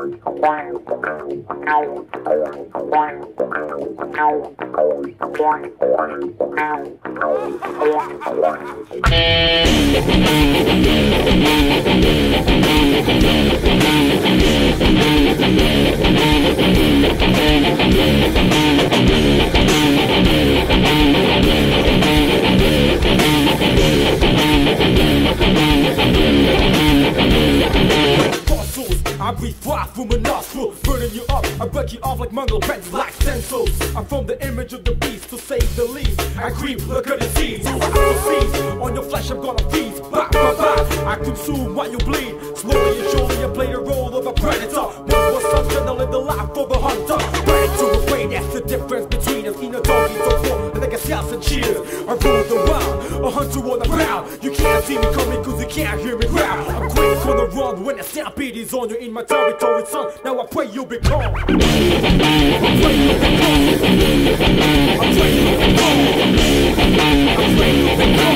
I breathe fire from my nostril, burning you up. I break you off like Mongol pets, like stencils. I'm from the image of the beast, to say the least. I creep, look at the seeds. I seize on your flesh, I'm gonna feast. Bah, bah, bah. I consume while you bleed. Slowly and surely, I play the role of a predator. One was something to live the life of a hunter. Ready to afraid, that's the difference between us. In a doggy, so forth, and they can shouts and cheers. I rule the wild, a hunter on the prowl. You can't see me coming, cause you can't hear me growl. I'm quick on the run when the stampede is on you. In my territory, son, now I pray you become. I pray you become. I pray you become. I pray you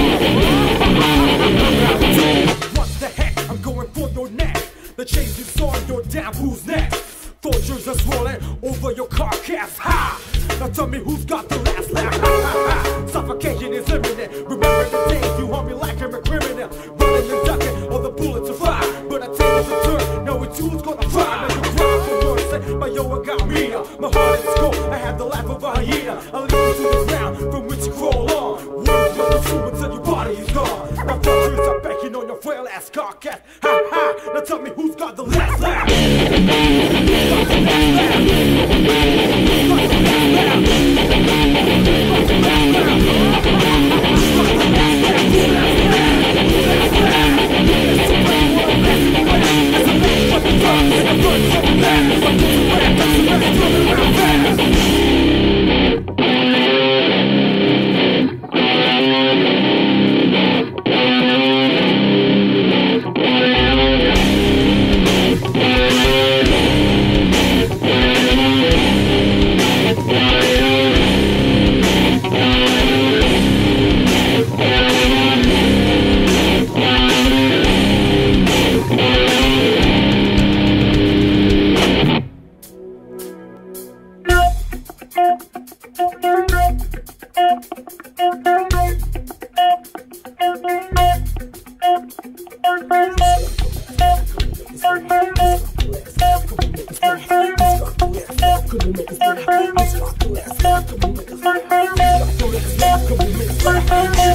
become. What the heck? I'm going for your neck. The change is on your damn who's next. Tortures are swollen over your carcass. Ha! Now tell me who's got the last laugh. Ha ha ha! Suffocation is imminent. Remember the days you harm me like I'm a criminal. Running and ducking, all the bullets are fire. But I tell you to turn. Now it's who's gonna fry. Now you cry for mercy. My yo, I got me. My heart is cold. I have the life of a hyena. I lead you to the ground from which you crawl on. Words will consume until your body is gone. My vultures are backing on your frail ass carcass. Ha ha! Now tell me who's got the last laugh.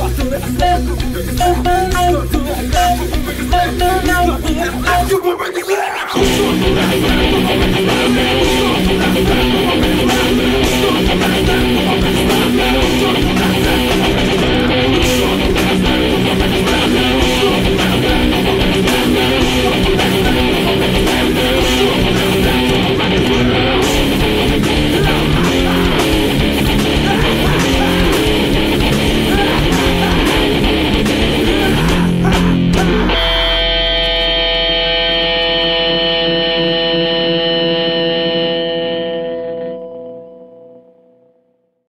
You